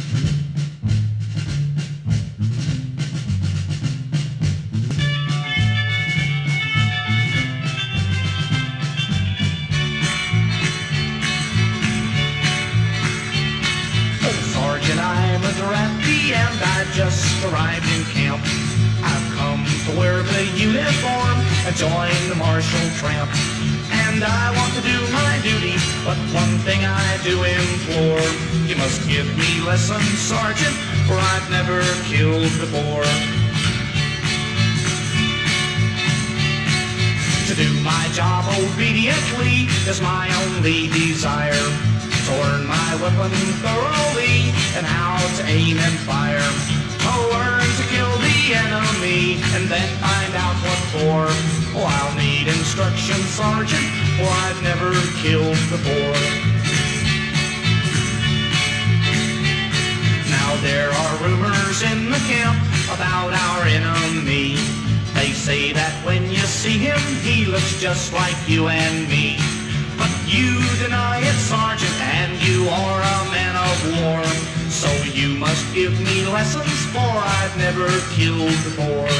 Sergeant, I'm a drafty and I just arrived in camp. I've come to wear the uniform and join the martial tramp. And I want to do my duty, but one thing I do implore. You must give me lessons, Sergeant, for I've never killed before. To do my job obediently is my only desire. To learn my weapon thoroughly and how to aim and fire. To learn to kill the enemy and then find out what for. Oh, I'll need instruction, Sergeant, for I've never killed before. Now there are rumors in the camp about our enemy. They say that when you see him, he looks just like you and me. But you deny it, Sergeant, and you are a man of war. So you must give me lessons, for I've never killed before.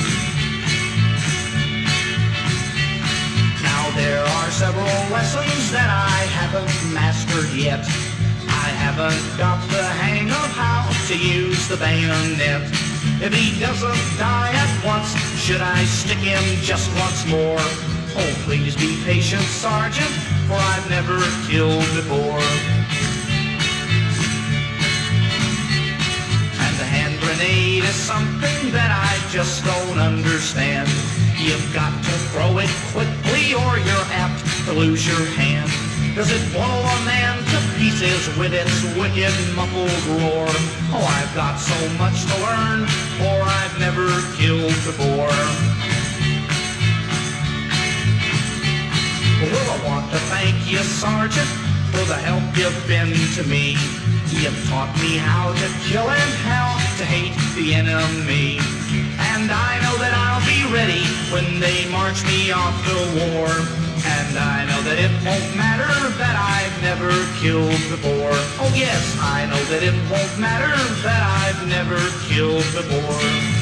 Now there are several lessons that I haven't mastered yet. I haven't got the hang of how to use the bayonet. If he doesn't die at once, should I stick him just once more? Oh, please be patient, Sergeant, for I've never killed before. And the hand grenade is something that I just don't understand. You've got to throw it quickly or you're apt to lose your hand. Does it blow a man to pieces with its wicked muffled roar? Oh, I've got so much to learn, for I've never killed before. Well, I want to thank you, Sergeant, for the help you've been to me. You've taught me how to kill and how to hate the enemy. And I know that I'll be ready when they march me off to war. And I know that it won't matter that I've never killed before. Oh yes, I know that it won't matter that I've never killed before.